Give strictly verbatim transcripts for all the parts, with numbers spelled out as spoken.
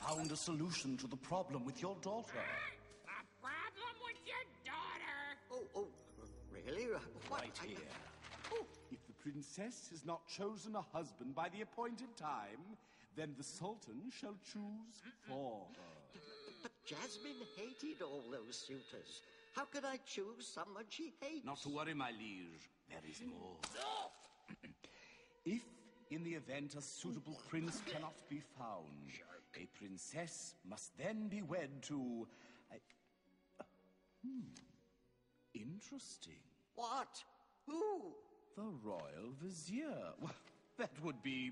found a solution to the problem with your daughter. A problem with your daughter? Oh, oh, really? What? Right here. Oh. If the princess has not chosen a husband by the appointed time, then the Sultan shall choose for her. But Jasmine hated all those suitors. How could I choose someone she hates? Not to worry, my liege. There is more. If, in the event a suitable prince cannot be found, a princess must then be wed to... A... Uh, hmm. Interesting. What? Who? The royal vizier. Well, that would be...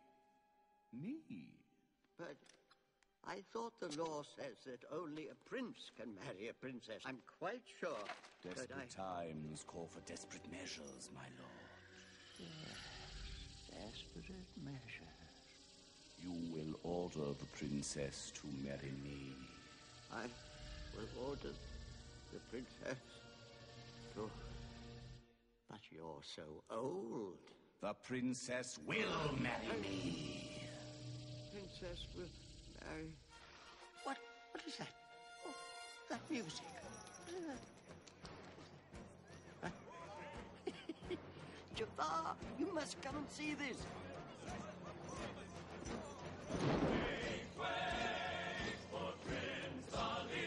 me. But I thought the law says that only a prince can marry a princess. I'm quite sure. Desperate I... times call for desperate measures, my lord. Yes. Desperate measures. You will order the princess to marry me. I will order the princess to... But you're so old. The princess will marry me. Princess will marry... What? What is that? Oh, that music. What is that? Jafar, you must come and see this. Make way for Prince Ali.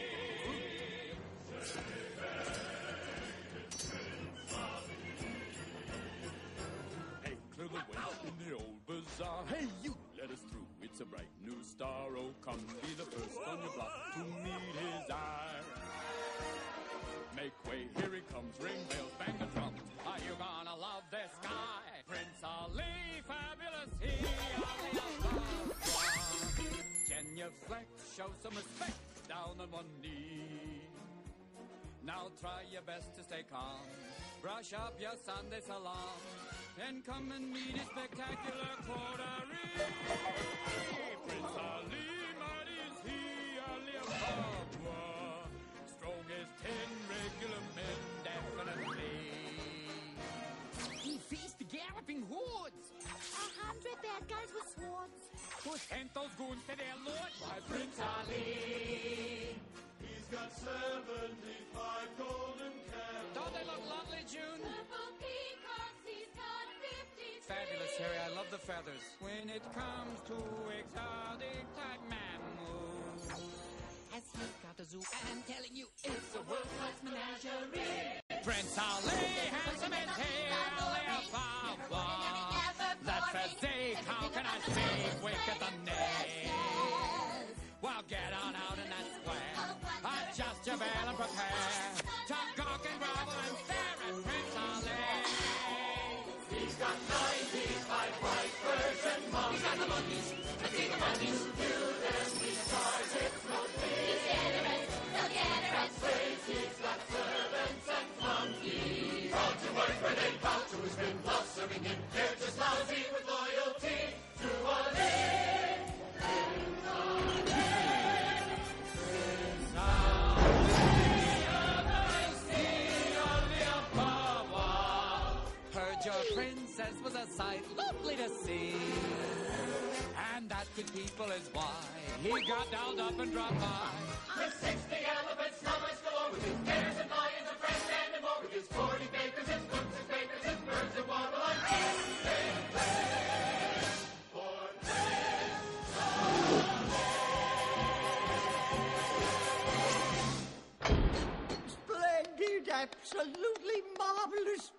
Hey, clear the way in the old bazaar. Hey, you, let us through. It's a bright new star. Oh, come be the first on your block to meet his eye. Make way, here he comes. Ring bells, bang the drum. Are you gonna love this guy? Prince Ali, fabulous he. Genuflect, show some respect. Down on one knee. Now try your best to stay calm. Brush up your Sunday salon. And come and meet his spectacular coterie. Prince Ali, mighty is he. Ali Ababa. Strong as ten regular men, definitely. He faced the galloping hordes. A hundred bad guys with swords. Who sent those goons to their lord? By Prince Ali. He's got seventy-five golden candles. Don't they look lovely, June? Purple peacocks, he's got fifty. Fabulous, Harry. I love the feathers. When it comes to exotic type mammals, has he got a zoo? I'm telling you, it's a world-class menagerie. Prince Ali, handsome as hell, that physique, how can I say, wicked the name? Well, get on out in that square. Adjust your veil and prepare to gawk and grovel and stare at Prince Ali. He's got ninety-five white Persian monkeys. He's got the monkeys. Let's see the monkeys. Do them besides hypnosis. He's generous, so generous. Slaves, he's got servants and monkeys. Proud to work where they bow to his rim, blossoming in. They're just lousy with loyalty to Ali. Prince Ali. Prince Ali. Heard your princess was a sight lovely to see, and that good people is why he got dolled up and dropped by. With sixty elephants, stomachs galore, with his bears and lions and friends and more, with his forty bakers, his cooks, his bakers, his birds and waddle on everything. For Prince Ali. Splendid, absolutely marvelous.